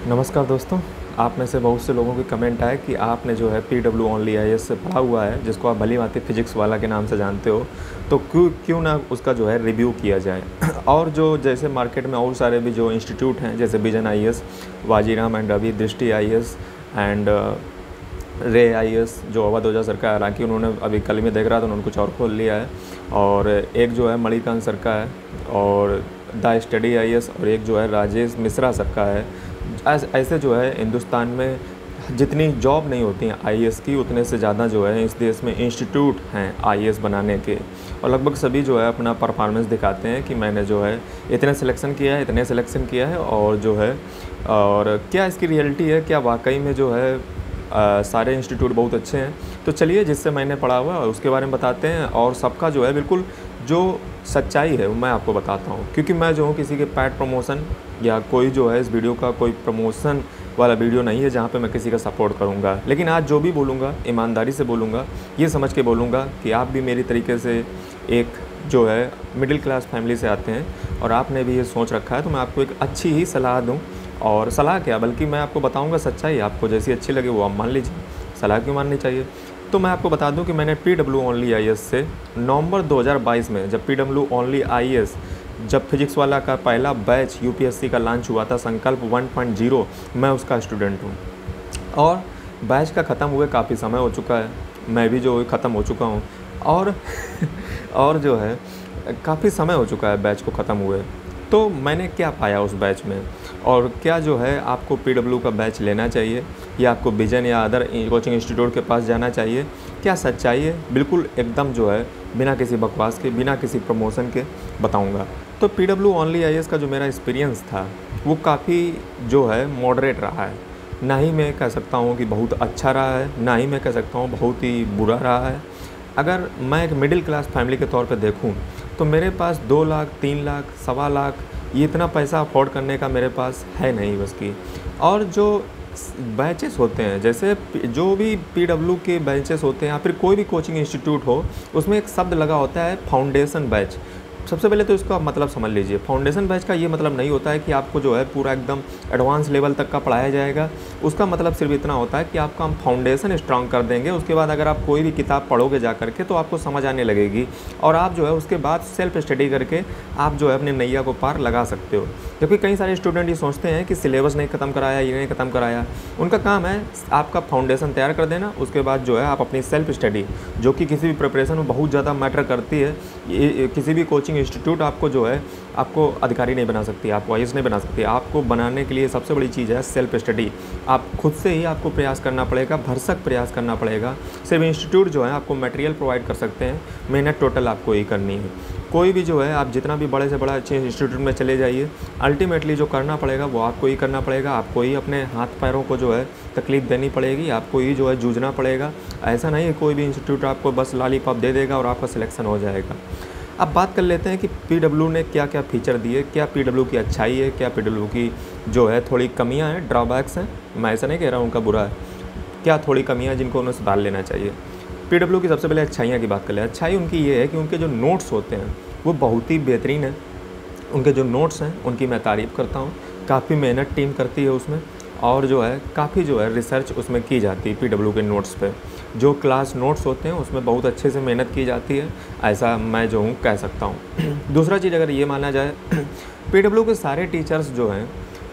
नमस्कार दोस्तों। आप में से बहुत से लोगों के कमेंट आए कि आपने जो है पीडब्ल्यू ओनली आईएएस से पढ़ा हुआ है, जिसको आप भली भांति फिजिक्स वाला के नाम से जानते हो, तो क्यों क्यों ना उसका जो है रिव्यू किया जाए। और जो जैसे मार्केट में और सारे भी जो इंस्टीट्यूट हैं, जैसे vision IAS, Vajiram and Ravi, Drishti IAS and रे आईएएस, जो अवध ओझा सर का है, हालांकि उन्होंने अभी कल में देख रहा था उन्होंने कुछ और खोल लिया है, और एक जो है मणिकांत सर का है, और द स्टडी आईएएस, और एक जो है राजेश मिश्रा सर का है। ऐसे जो है हिंदुस्तान में जितनी जॉब नहीं होती हैं आईएएस की, उतने से ज़्यादा जो है इस देश में इंस्टीट्यूट हैं आईएएस बनाने के, और लगभग सभी जो है अपना परफॉर्मेंस दिखाते हैं कि मैंने जो है इतने सिलेक्शन किया है, इतने सिलेक्शन किया है, और जो है और क्या इसकी रियलिटी है, क्या वाकई में जो है सारे इंस्टीट्यूट बहुत अच्छे हैं। तो चलिए, जिससे मैंने पढ़ा हुआ है उसके बारे में बताते हैं, और सबका जो है बिल्कुल जो सच्चाई है वो मैं आपको बताता हूँ, क्योंकि मैं जो हूँ किसी के पैड प्रमोशन या कोई जो है इस वीडियो का कोई प्रमोशन वाला वीडियो नहीं है जहाँ पे मैं किसी का सपोर्ट करूँगा। लेकिन आज जो भी बोलूँगा ईमानदारी से बोलूँगा, ये समझ के बोलूँगा कि आप भी मेरी तरीके से एक जो है मिडिल क्लास फैमिली से आते हैं और आपने भी ये सोच रखा है, तो मैं आपको एक अच्छी ही सलाह दूँ। और सलाह क्या, बल्कि मैं आपको बताऊँगा सच्चाई, आपको जैसी अच्छी लगे वो आप मान लीजिए, सलाह क्यों माननी चाहिए। तो मैं आपको बता दूं कि मैंने पीडब्ल्यू ओनली आईएएस से नवंबर 2022 में, जब पीडब्ल्यू ओनली आईएएस, जब फिजिक्स वाला का पहला बैच यूपीएससी का लॉन्च हुआ था, संकल्प 1.0, मैं उसका स्टूडेंट हूं। और बैच का ख़त्म हुए काफ़ी समय हो चुका है, मैं भी जो ख़त्म हो चुका हूं, और और जो है काफ़ी समय हो चुका है बैच को ख़त्म हुए। तो मैंने क्या पाया उस बैच में, और क्या जो है आपको पीडब्ल्यू का बैच लेना चाहिए या आपको विजन या अदर कोचिंग इंस्टीट्यूट के पास जाना चाहिए, क्या सच्चाई है, बिल्कुल एकदम जो है बिना किसी बकवास के, बिना किसी प्रमोशन के बताऊंगा। तो पीडब्ल्यू ओनली आईएएस का जो मेरा एक्सपीरियंस था वो काफ़ी जो है मॉडरेट रहा है। ना ही मैं कह सकता हूँ कि बहुत अच्छा रहा है, ना ही मैं कह सकता हूँ बहुत ही बुरा रहा है। अगर मैं एक मिडिल क्लास फैमिली के तौर पे देखूं तो मेरे पास 2 लाख, 3 लाख, सवा लाख, ये इतना पैसा अफोर्ड करने का मेरे पास है नहीं बस की। और जो बैचेस होते हैं, जैसे जो भी पीडब्ल्यू के बैचेस होते हैं या फिर कोई भी कोचिंग इंस्टीट्यूट हो, उसमें एक शब्द लगा होता है फाउंडेशन बैच। सबसे पहले तो इसका मतलब समझ लीजिए, फाउंडेशन बैच का ये मतलब नहीं होता है कि आपको जो है पूरा एकदम एडवांस लेवल तक का पढ़ाया जाएगा। उसका मतलब सिर्फ इतना होता है कि आपका हम फाउंडेशन स्ट्रांग कर देंगे, उसके बाद अगर आप कोई भी किताब पढ़ोगे जा करके तो आपको समझ आने लगेगी, और आप जो है उसके बाद सेल्फ स्टडी करके आप जो है अपने नैया को पार लगा सकते हो। क्योंकि कई सारे स्टूडेंट ये सोचते हैं कि सिलेबस नहीं ख़त्म कराया, ये नहीं ख़त्म कराया। उनका काम है आपका फाउंडेशन तैयार कर देना, उसके बाद जो है आप अपनी सेल्फ स्टडी, जो कि किसी भी प्रिपरेशन में बहुत ज़्यादा मैटर करती है, ये किसी भी कोचिंग इंस्टीट्यूट आपको जो है आपको अधिकारी नहीं बना सकती, आपको आईएएस नहीं बना सकती। आपको बनाने के लिए सबसे बड़ी चीज़ है सेल्फ स्टडी। आप खुद से ही आपको प्रयास करना पड़ेगा, भरसक प्रयास करना पड़ेगा। सिर्फ इंस्टीट्यूट जो है आपको मटेरियल प्रोवाइड कर सकते हैं, मेहनत टोटल आपको ही करनी है। कोई भी जो है आप जितना भी बड़े से बड़ा अच्छे इंस्टीट्यूट में चले जाइए, अल्टीमेटली जो करना पड़ेगा वो आपको ही करना पड़ेगा। आपको ही अपने हाथ पैरों को जो है तकलीफ़ देनी पड़ेगी, आपको ही जो है जूझना पड़ेगा। ऐसा नहीं है कोई भी इंस्टीट्यूट आपको बस लॉलीपॉप दे देगा और आपका सिलेक्शन हो जाएगा। अब बात कर लेते हैं कि पीडब्ल्यू ने क्या क्या फ़ीचर दिए, क्या पीडब्ल्यू की अच्छाई है, क्या पीडब्ल्यू की जो है थोड़ी कमियां हैं, ड्रॉबैक्स हैं। मैं ऐसा नहीं कह रहा हूँ उनका बुरा है, क्या थोड़ी कमियां जिनको उन्हें सुधार लेना चाहिए। पीडब्ल्यू की सबसे पहले अच्छाइयाँ की बात कर लें। अच्छाई उनकी ये है कि उनके जो नोट्स होते हैं वो बहुत ही बेहतरीन है। उनके जो नोट्स हैं उनकी मैं तारीफ़ करता हूँ, काफ़ी मेहनत टीम करती है उसमें, और जो है काफ़ी जो है रिसर्च उसमें की जाती है पीडब्ल्यू के नोट्स पे। जो क्लास नोट्स होते हैं उसमें बहुत अच्छे से मेहनत की जाती है, ऐसा मैं जो हूँ कह सकता हूँ। दूसरा चीज़ अगर ये माना जाए, पीडब्ल्यू के सारे टीचर्स जो हैं,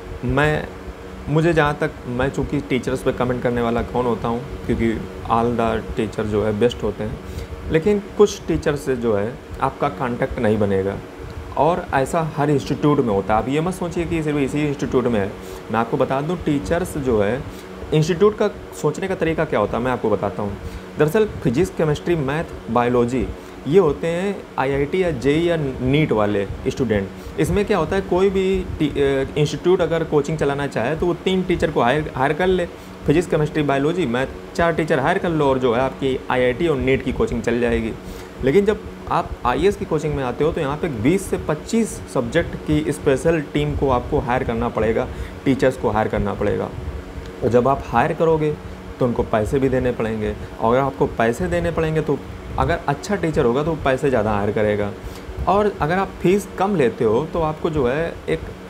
मुझे जहाँ तक, मैं चूँकि टीचर्स पे कमेंट करने वाला कौन होता हूँ, क्योंकि ऑल द टीचर जो है बेस्ट होते हैं, लेकिन कुछ टीचर से जो है आपका कांटेक्ट नहीं बनेगा, और ऐसा हर इंस्टीट्यूट में होता है। आप ये मत सोचिए कि सिर्फ इसी इंस्टीट्यूट में है। मैं आपको बता दूं, टीचर्स जो है, इंस्टीट्यूट का सोचने का तरीका क्या होता है मैं आपको बताता हूँ। दरअसल फिजिक्स, केमिस्ट्री, मैथ, बायोलॉजी, ये होते हैं आईआईटी या जेईई या नीट वाले स्टूडेंट। इसमें क्या होता है, कोई भी इंस्टीट्यूट अगर कोचिंग चलाना चाहे तो वो 3 टीचर को हायर कर ले, physics, chemistry, biology, math, 4 teacher hire कर लो, और जो है आपकी आईआईटी और नीट की कोचिंग चल जाएगी। लेकिन जब आप आईएएस की कोचिंग में आते हो तो यहाँ पे 20 से 25 सब्जेक्ट की स्पेशल टीम को आपको हायर करना पड़ेगा, टीचर्स को हायर करना पड़ेगा। और जब आप हायर करोगे तो उनको पैसे भी देने पड़ेंगे, और अगर आपको पैसे देने पड़ेंगे तो अगर अच्छा टीचर होगा तो पैसे ज़्यादा हायर करेगा। और अगर आप फीस कम लेते हो तो आपको जो है एक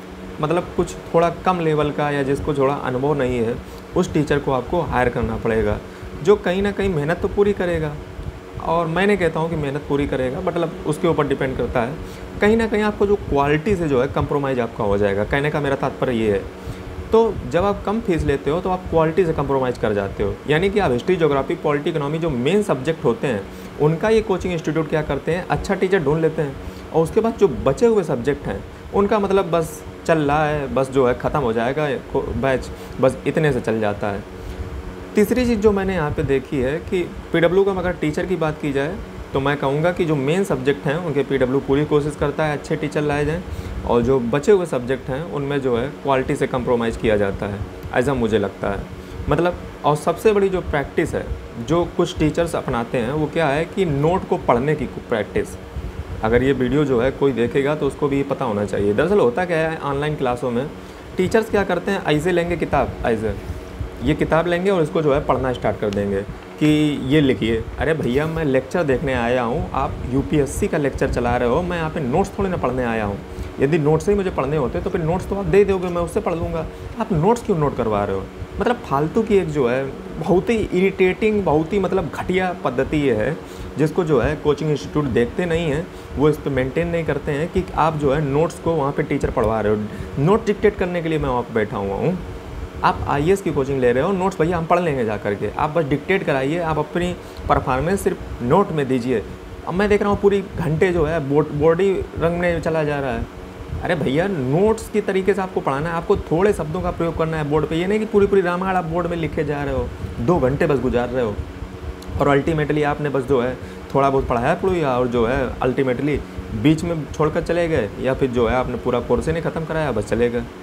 मतलब कुछ थोड़ा कम लेवल का या जिसको थोड़ा अनुभव नहीं है, उस टीचर को आपको हायर करना पड़ेगा, जो कहीं ना कहीं मेहनत तो पूरी करेगा। और मैं नहीं कहता हूँ कि मेहनत पूरी करेगा, मतलब उसके ऊपर डिपेंड करता है। कहीं ना कहीं आपको जो क्वालिटी से जो है कंप्रोमाइज़ आपका हो जाएगा, कहने का मेरा तात्पर्य ये है। तो जब आप कम फीस लेते हो तो आप क्वालिटी से कंप्रोमाइज़ कर जाते हो, यानी कि आप हिस्ट्री, ज्योग्राफी, पॉलिटी, इकोनॉमी जो मेन सब्जेक्ट होते हैं उनका ये कोचिंग इंस्टीट्यूट क्या करते हैं, अच्छा टीचर ढूंढ लेते हैं, और उसके बाद जो बचे हुए सब्जेक्ट हैं उनका मतलब बस चल रहा है, बस जो है ख़त्म हो जाएगा बैच, बस इतने से चल जाता है। तीसरी चीज़ जो मैंने यहाँ पे देखी है कि पीडब्ल्यू का अगर टीचर की बात की जाए तो मैं कहूँगा कि जो मेन सब्जेक्ट हैं उनके पीडब्ल्यू पूरी कोशिश करता है अच्छे टीचर लाए जाएँ, और जो बचे हुए सब्जेक्ट हैं उनमें जो है क्वालिटी से कंप्रोमाइज़ किया जाता है, ऐसा मुझे लगता है। मतलब और सबसे बड़ी जो प्रैक्टिस है जो कुछ टीचर्स अपनाते हैं वो क्या है कि नोट को पढ़ने की प्रैक्टिस। अगर ये वीडियो जो है कोई देखेगा तो उसको भी पता होना चाहिए। दरअसल होता क्या है, ऑनलाइन क्लासों में टीचर्स क्या करते हैं, ऐसे लेंगे किताब, ऐसे ये किताब लेंगे और इसको जो है पढ़ना स्टार्ट कर देंगे कि ये लिखिए। अरे भैया मैं लेक्चर देखने आया हूँ, आप यूपीएससी का लेक्चर चला रहे हो, मैं यहाँ पे नोट्स थोड़ी ना पढ़ने आया हूँ। यदि नोट्स ही मुझे पढ़ने होते तो फिर नोट्स तो आप दे दोगे, मैं उससे पढ़ लूँगा, आप नोट्स क्यों नोट करवा रहे हो। मतलब फालतू की एक जो है बहुत ही इरिटेटिंग, बहुत ही मतलब घटिया पद्धति ये है जिसको जो है कोचिंग इंस्टीट्यूट देखते नहीं हैं, वो इस पर मेंटेन नहीं करते हैं कि आप जो है नोट्स को वहाँ पे टीचर पढ़वा रहे हो। नोट डिक्टेट करने के लिए मैं वहाँ पर बैठा हुआ हूँ, आप आईएएस की कोचिंग ले रहे हो, नोट्स भैया हम पढ़ लेंगे जा करके, आप बस डिक्टेट कराइए, आप अपनी परफॉर्मेंस सिर्फ नोट में दीजिए। अब मैं देख रहा हूँ पूरी घंटे जो है बॉडी रंग में चला जा रहा है। अरे भैया नोट्स की तरीके से आपको पढ़ाना है, आपको थोड़े शब्दों का प्रयोग करना है बोर्ड पे, ये नहीं कि पूरी पूरी रामायण आप बोर्ड में लिखे जा रहे हो, 2 घंटे बस गुजार रहे हो और अल्टीमेटली आपने बस जो है थोड़ा बहुत पढ़ाया पढ़ूया और जो है अल्टीमेटली बीच में छोड़कर चले गए, या फिर जो है आपने पूरा कोर्स ही नहीं ख़त्म कराया, बस चले गए।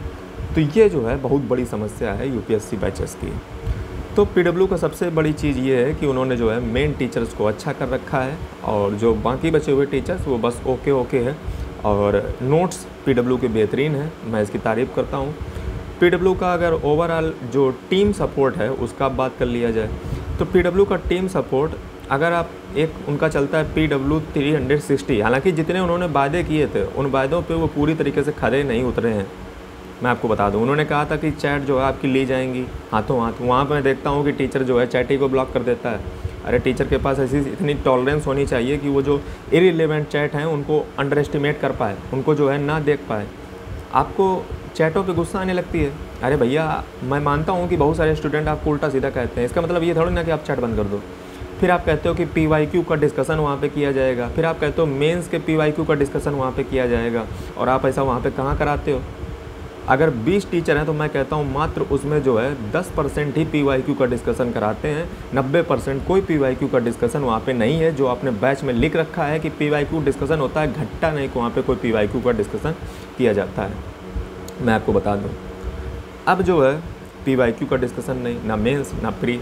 तो ये जो है बहुत बड़ी समस्या है यूपीएससी बैचेस की। तो पीडब्ल्यू का सबसे बड़ी चीज़ ये है कि उन्होंने जो है मेन टीचर्स को अच्छा कर रखा है, और जो बाकी बचे हुए टीचर्स वो बस ओके है। और नोट्स पीडब्ल्यू के बेहतरीन है, मैं इसकी तारीफ़ करता हूँ। पीडब्ल्यू का अगर ओवरऑल जो टीम सपोर्ट है उसका बात कर लिया जाए तो पीडब्ल्यू का टीम सपोर्ट, अगर आप एक उनका चलता है PW 360, हालांकि जितने उन्होंने वादे किए थे उन वादों पे वो पूरी तरीके से खरे नहीं उतरे हैं। मैं आपको बता दूं, उन्होंने कहा था कि चैट जो है आपकी ली जाएंगी हाथों हाथ, वहाँ पर मैं देखता हूँ कि टीचर जो है चैट ही को ब्लॉक कर देता है। अरे टीचर के पास ऐसी इतनी टॉलरेंस होनी चाहिए कि वो जो इररिलेवेंट चैट हैं उनको अंडर एस्टिमेट कर पाए, उनको जो है ना देख पाए। आपको चैटों पे गुस्सा आने लगती है। अरे भैया मैं मानता हूँ कि बहुत सारे स्टूडेंट आपको उल्टा सीधा कहते हैं, इसका मतलब ये थोड़ी ना कि आप चैट बंद कर दो। फिर आप कहते हो कि PYQ का डिस्कशन वहाँ पे किया जाएगा, फिर आप कहते हो मेंस के PYQ का डिस्कशन वहाँ पे किया जाएगा, और आप ऐसा वहाँ पे कहाँ कराते हो। अगर 20 टीचर हैं तो मैं कहता हूँ मात्र उसमें जो है 10% ही PYQ का डिस्कशन कराते हैं, 90% कोई PYQ का डिस्कशन वहाँ पे नहीं है। जो आपने बैच में लिख रखा है कि PYQ डिस्कशन होता है, घट्टा नहीं कि वहाँ पे कोई PYQ का डिस्कशन किया जाता है। मैं आपको बता दूँ, अब जो है PYQ का डिस्कशन नहीं, ना मेंस ना प्री,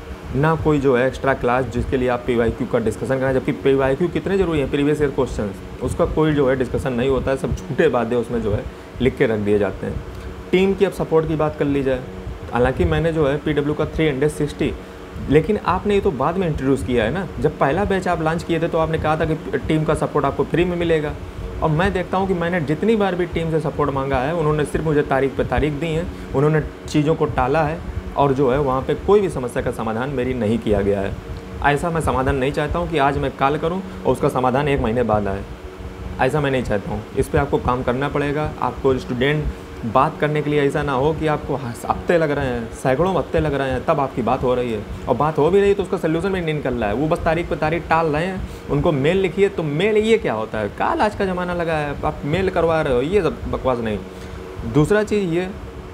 ना कोई जो है एक्स्ट्रा क्लास जिसके लिए आप PYQ का डिस्कशन करें, जबकि PYQ कितने ज़रूरी हैं, प्रीवियस ईयर क्वेश्चन, उसका कोई जो है डिस्कशन नहीं होता है, सब झूठे बातें उसमें जो है लिख के रख दिए जाते हैं। टीम की अब सपोर्ट की बात कर ली जाए, हालांकि मैंने जो है PW का 360, लेकिन आपने ये तो बाद में इंट्रोड्यूस किया है ना। जब पहला बैच आप लॉन्च किए थे तो आपने कहा था कि टीम का सपोर्ट आपको फ्री में मिलेगा, और मैं देखता हूँ कि मैंने जितनी बार भी टीम से सपोर्ट मांगा है उन्होंने सिर्फ मुझे तारीख पे तारीख दी है, उन्होंने चीज़ों को टाला है, और जो है वहाँ पे कोई भी समस्या का समाधान मेरी नहीं किया गया है। ऐसा मैं समाधान नहीं चाहता हूँ कि आज मैं कॉल करूँ और उसका समाधान 1 महीने बाद आए, ऐसा मैं नहीं चाहता हूँ। इस पर आपको काम करना पड़ेगा। आपको स्टूडेंट बात करने के लिए ऐसा ना हो कि आपको हफ्ते लग रहे हैं, सैकड़ों हफ्ते लग रहे हैं, तब आपकी बात हो रही है, और बात हो भी रही है तो उसका सोल्यूशन भी नहीं निकल रहा है, वो बस तारीख पे तारीख टाल रहे हैं। उनको मेल लिखिए तो मेल, ये क्या होता है, कल आज का ज़माना लगा है, आप मेल करवा रहे हो, ये सब बकवास नहीं। दूसरा चीज़ ये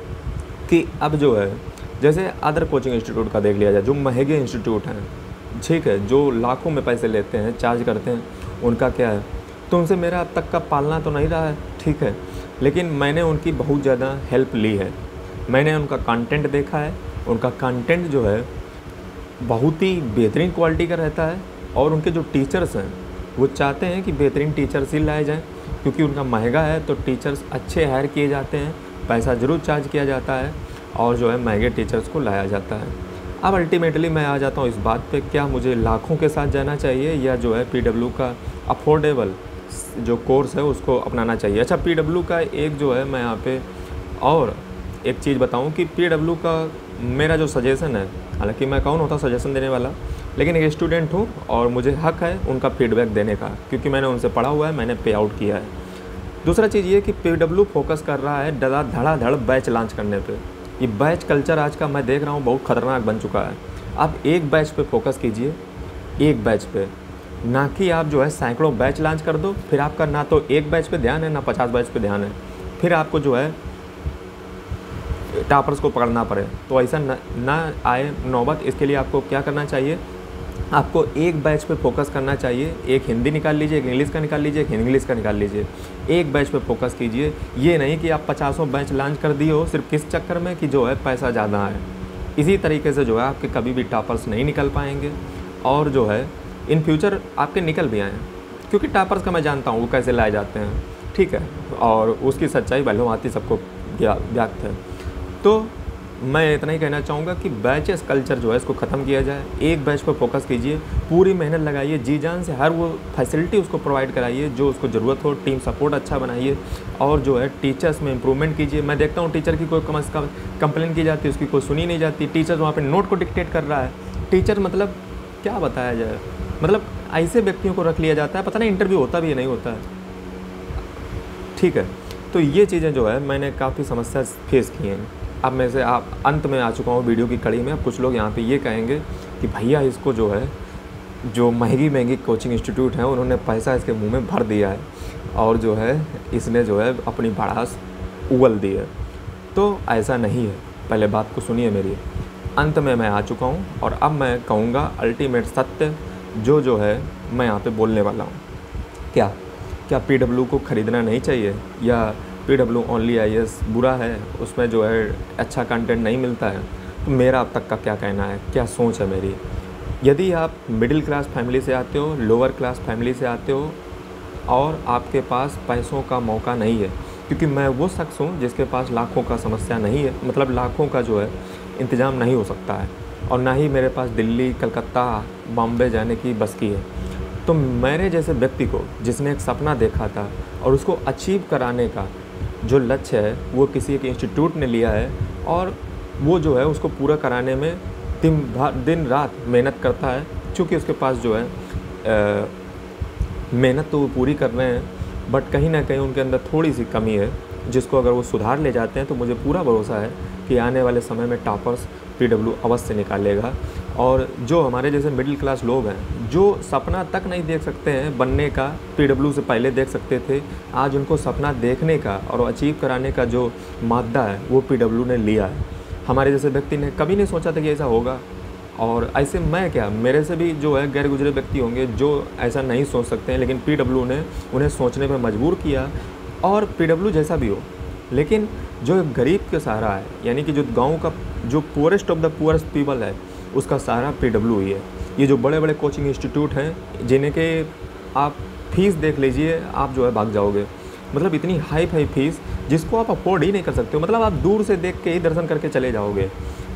कि अब जो है जैसे अदर कोचिंग इंस्टीट्यूट का देख लिया जाए, जो महंगे इंस्टीट्यूट हैं, ठीक है, जो लाखों में पैसे लेते हैं, चार्ज करते हैं, उनका क्या है, तो उनसे मेरा अब तक का पालना तो नहीं रहा है, ठीक है, लेकिन मैंने उनकी बहुत ज़्यादा हेल्प ली है। मैंने उनका कंटेंट देखा है, उनका कंटेंट जो है बहुत ही बेहतरीन क्वालिटी का रहता है, और उनके जो टीचर्स हैं वो चाहते हैं कि बेहतरीन टीचर्स ही लाए जाएँ, क्योंकि उनका महंगा है तो टीचर्स अच्छे हायर किए जाते हैं, पैसा ज़रूर चार्ज किया जाता है, और जो है महंगे टीचर्स को लाया जाता है। अब अल्टीमेटली मैं आ जाता हूँ इस बात पे, क्या मुझे लाखों के साथ जाना चाहिए या जो है PW का अफोर्डेबल जो कोर्स है उसको अपनाना चाहिए। अच्छा, पीडब्ल्यू का एक जो है मैं यहाँ पे और एक चीज़ बताऊँ कि पीडब्ल्यू का मेरा जो सजेशन है, हालांकि मैं कौन होता सजेशन देने वाला, लेकिन एक स्टूडेंट हूँ और मुझे हक है उनका फीडबैक देने का, क्योंकि मैंने उनसे पढ़ा हुआ है, मैंने पे आउट किया है। दूसरा चीज़ ये कि पीडब्ल्यू फोकस कर रहा है धड़ाधड़ बैच लॉन्च करने पे। ये बैच कल्चर आज का मैं देख रहा हूँ बहुत ख़तरनाक बन चुका है। आप एक बैच पे फोकस कीजिए, एक बैच पे, ना कि आप जो है सैकड़ों बैच लॉन्च कर दो, फिर आपका ना तो एक बैच पे ध्यान है ना 50 बैच पे ध्यान है, फिर आपको जो है टॉपर्स को पकड़ना पड़े। तो ऐसा ना आए नौबत, इसके लिए आपको क्या करना चाहिए, आपको एक बैच पे फोकस करना चाहिए। एक हिंदी निकाल लीजिए, एक इंग्लिश का निकाल लीजिए, एक इंग्लिश का निकाल लीजिए, एक बैच पे फोकस कीजिए। ये नहीं कि आप 50 बैच लॉन्च कर दिए हो सिर्फ किस चक्कर में कि जो है पैसा ज़्यादा है। इसी तरीके से जो है आपके कभी भी टॉपर्स नहीं निकल पाएंगे, और जो है इन फ्यूचर आपके निकल भी आएँ, क्योंकि टॉपर्स का मैं जानता हूँ वो कैसे लाए जाते हैं, ठीक है, और उसकी सच्चाई भली भांति सबको ज्ञात है। तो मैं इतना ही कहना चाहूँगा कि बैचेस कल्चर जो है इसको ख़त्म किया जाए। एक बैच पर फोकस कीजिए, पूरी मेहनत लगाइए, जी जान से हर वो फैसिलिटी उसको प्रोवाइड कराइए जो उसको ज़रूरत हो, टीम सपोर्ट अच्छा बनाइए, और जो है टीचर्स में इम्प्रूवमेंट कीजिए। मैं देखता हूँ टीचर की कोई कंप्लेन की जाती है, उसकी कोई सुनी नहीं जाती, टीचर वहाँ पर नोट को डिक्टेट कर रहा है। टीचर मतलब क्या बताया जाए, मतलब ऐसे व्यक्तियों को रख लिया जाता है, पता नहीं इंटरव्यू होता भी है नहीं होता है, ठीक है। तो ये चीज़ें जो है मैंने काफ़ी समस्या फेस की हैं। अब मैं से आप अंत में आ चुका हूँ वीडियो की कड़ी में। अब कुछ लोग यहाँ पे ये कहेंगे कि भैया इसको जो है, जो महंगी कोचिंग इंस्टीट्यूट हैं उन्होंने पैसा इसके मुंह में भर दिया है, और जो है इसने जो है अपनी भड़ास उगल दी है। तो ऐसा नहीं है, पहले बात को सुनिए मेरी। अंत में मैं आ चुका हूँ और अब मैं कहूँगा अल्टीमेट सत्य जो है मैं यहाँ पर बोलने वाला हूँ। क्या पीडब्ल्यू को ख़रीदना नहीं चाहिए, या पीडब्ल्यू ओनली आईएएस बुरा है, उसमें जो है अच्छा कंटेंट नहीं मिलता है? तो मेरा अब तक का क्या कहना है, क्या सोच है मेरी। यदि आप मिडिल क्लास फैमिली से आते हो, लोअर क्लास फैमिली से आते हो, और आपके पास पैसों का मौका नहीं है, क्योंकि मैं वो शख्स हूँ जिसके पास लाखों का समस्या नहीं है, मतलब लाखों का जो है इंतज़ाम नहीं हो सकता है, और ना ही मेरे पास दिल्ली, कलकत्ता, बॉम्बे जाने की बस की है। तो मेरे जैसे व्यक्ति को जिसने एक सपना देखा था और उसको अचीव कराने का जो लक्ष्य है वो किसी एक इंस्टीट्यूट ने लिया है, और वो जो है उसको पूरा कराने में दिन रात मेहनत करता है, क्योंकि उसके पास जो है मेहनत तो वो पूरी कर रहे हैं, बट कहीं ना कहीं उनके अंदर थोड़ी सी कमी है, जिसको अगर वो सुधार ले जाते हैं तो मुझे पूरा भरोसा है कि आने वाले समय में टॉपर्स पीडब्ल्यू अवश्य निकालेगा। और जो हमारे जैसे मिडिल क्लास लोग हैं जो सपना तक नहीं देख सकते हैं बनने का, पीडब्ल्यू से पहले देख सकते थे, आज उनको सपना देखने का और अचीव कराने का जो मादा है वो पीडब्ल्यू ने लिया है। हमारे जैसे व्यक्ति ने कभी नहीं सोचा था कि ऐसा होगा, और ऐसे मैं क्या, मेरे से भी जो है गैर गुजरे व्यक्ति होंगे जो ऐसा नहीं सोच सकते हैं, लेकिन पीडब्ल्यू ने उन्हें सोचने पर मजबूर किया। और पीडब्ल्यू जैसा भी हो, लेकिन जो गरीब के सहारा है, यानी कि जो गाँव का जो poorest of the poorest people है, उसका सहारा पीडब्ल्यू ही है। ये जो बड़े बड़े कोचिंग इंस्टीट्यूट हैं जिन्हें के आप फीस देख लीजिए, आप जो है भाग जाओगे, मतलब इतनी हाई फीस जिसको आप अफोर्ड ही नहीं कर सकते हो, मतलब आप दूर से देख के ही दर्शन करके चले जाओगे।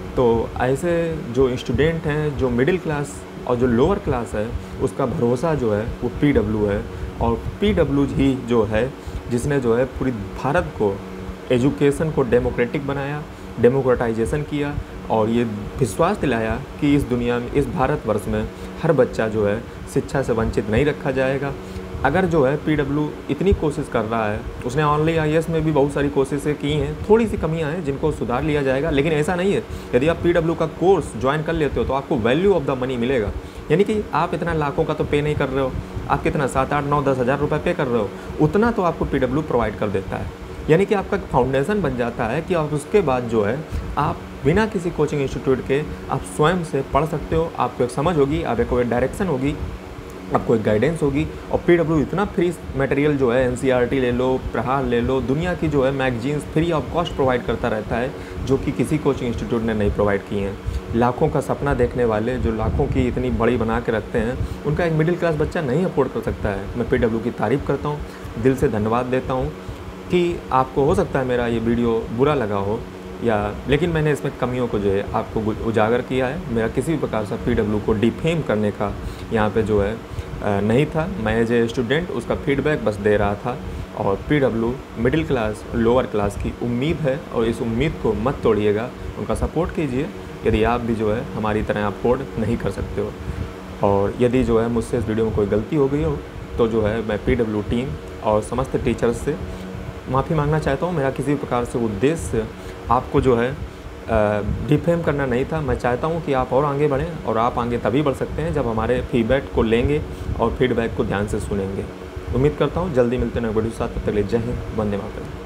तो ऐसे जो स्टूडेंट हैं, जो मिडिल क्लास और जो लोअर क्लास है, उसका भरोसा जो है वो पीडब्ल्यू है, और पीडब्ल्यू ही जो है जिसने जो है पूरी भारत को एजुकेशन को डेमोक्रेटिक बनाया, डेमोक्रेटाइजेशन किया, और ये विश्वास दिलाया कि इस दुनिया में, इस भारतवर्ष में हर बच्चा जो है शिक्षा से वंचित नहीं रखा जाएगा। अगर जो है पीडब्ल्यू इतनी कोशिश कर रहा है, उसने ऑनलाइन आईएएस में भी बहुत सारी कोशिशें की हैं, थोड़ी सी कमियां हैं जिनको सुधार लिया जाएगा, लेकिन ऐसा नहीं है। यदि आप पीडब्ल्यू का कोर्स ज्वाइन कर लेते हो तो आपको वैल्यू ऑफ द मनी मिलेगा, यानी कि आप इतना लाखों का तो पे नहीं कर रहे हो, आप कितना 7, 8, 9, 10 हज़ार रुपये पे कर रहे हो, उतना तो आपको पीडब्ल्यू प्रोवाइड कर देता है। यानी कि आपका फाउंडेशन बन जाता है कि आप उसके बाद जो है आप बिना किसी कोचिंग इंस्टीट्यूट के आप स्वयं से पढ़ सकते हो, आपको एक समझ होगी, आपको एक डायरेक्शन होगी, आपको एक गाइडेंस होगी। और पीडब्ल्यू इतना फ्री मटेरियल जो है, एनसीईआरटी ले लो, प्रहार ले लो, दुनिया की जो है magazines free of cost provide करता रहता है, जो कि किसी कोचिंग इंस्टीट्यूट ने नहीं प्रोवाइड किए हैं। लाखों का सपना देखने वाले जो लाखों की इतनी बड़ी बना के रखते हैं, उनका एक मिडिल क्लास बच्चा नहीं अफोर्ड कर सकता है। मैं पीडब्ल्यू की तारीफ़ करता हूँ, दिल से धन्यवाद देता हूँ कि आपको हो सकता है मेरा ये वीडियो बुरा लगा हो, लेकिन मैंने इसमें कमियों को जो है आपको उजागर किया है। मेरा किसी भी प्रकार से पीडब्ल्यू को डिफेम करने का यहाँ पे जो है नहीं था। मैं एज ए स्टूडेंट उसका फीडबैक बस दे रहा था। और PW middle class lower class की उम्मीद है और इस उम्मीद को मत तोड़िएगा, उनका सपोर्ट कीजिए यदि आप भी जो है हमारी तरह अफोर्ड नहीं कर सकते हो। और यदि जो है मुझसे इस वीडियो में कोई गलती हो गई हो तो जो है मैं PW टीम और समस्त टीचर्स से माफ़ी मांगना चाहता हूँ। मेरा किसी भी प्रकार से उद्देश्य आपको जो है डिफेम करना नहीं था। मैं चाहता हूँ कि आप और आगे बढ़ें, और आप आगे तभी बढ़ सकते हैं जब हमारे फीडबैक को लेंगे और फीडबैक को ध्यान से सुनेंगे। उम्मीद करता हूँ जल्दी मिलते हैं नए वीडियो के साथ। तब तक के लिए जय हिंद, वंदे मातरम।